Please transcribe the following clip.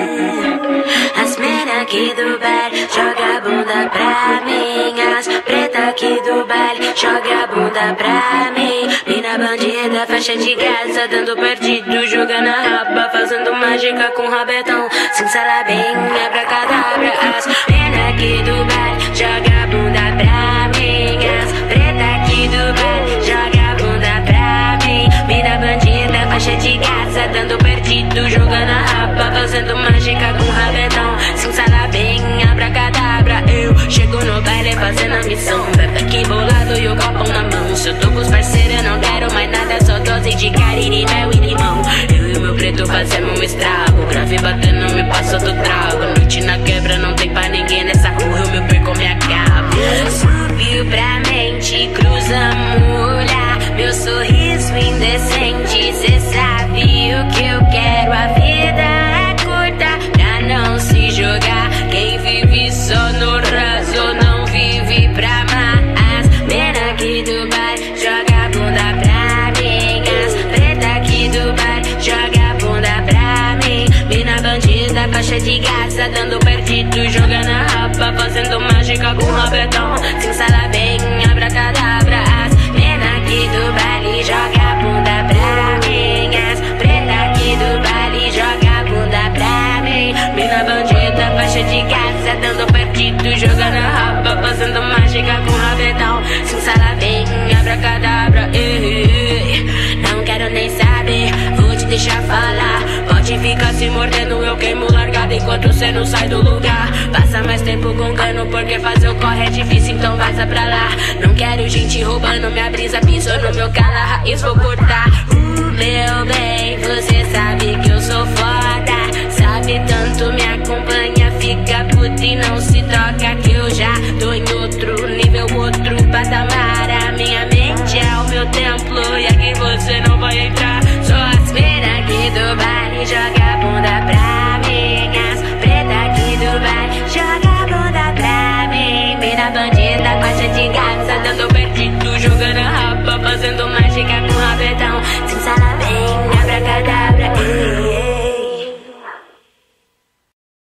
As mina aqui do baile joga a bunda pra mim. As preta aqui do baile joga a bunda pra mim. Mina bandida, faixa de graça, dando perdido, jogando a raba, fazendo mágica com rabetão. Cincela bem, abracadabra. As mina aqui do baile joga a bunda pra mim. As preta aqui do baile joga a bunda pra mim. Mina bandida, faixa de graça, dando perdido, jogando a raba, fazendo mágica com rabetão. Cincela bem, abracadabra. Eu chego no baile fazendo a missão. Bebe aqui bolado e o copão na mão. Se eu tô com os parceiros eu não quero mais nada, só dose de cariri, mel e limão. Eu e o meu preto fazemos um estrago, grave batendo me passa do trago. Noite na quebra não tem pra ninguém nessa rua, eu me perco, me acabo. Subiu pra mente, cruzamos o olhar, meu sorriso indecente. Cê sabe o que eu quero, a vida é curta pra não se jogar. Quem vive só no raso não vive pra amar. As mina aqui do baile joga a bunda pra mim. As preta aqui do baile joga a bunda pra mim. Mina bandida, faixa de graça, dando perdido, jogando a rapa, fazendo mágica com rabetão. Cincela bem, abracadabra. As mina aqui do baile joga a bunda pra mim. As preta aqui do baile joga a bunda pra mim. Mina bandida, faixa de graça, dando perdido, jogando a rapa, fazendo mágica com rabetão. Cincela bem, abracadabra. Não quero nem saber, vou te deixar falar. Pode ficar se mordendo, eu queimo largada enquanto cê não sai do lugar. Passa mais tempo com cano porque fazer o corre é difícil, então vaza pra lá. Não quero gente roubando minha brisa, pisou no meu cala, raiz vou cortar. Meu bem, você sabe que eu sou foda, sabe tanto, me acompanha, fica puta e não se toca que eu já tô em outro nível, outro patamar. A minha mente é o meu templo e aqui você não vai entrar. Só as mina aqui do baile joga a bunda pra mim. As preta aqui do baile joga a bunda pra mim. Mina bandida,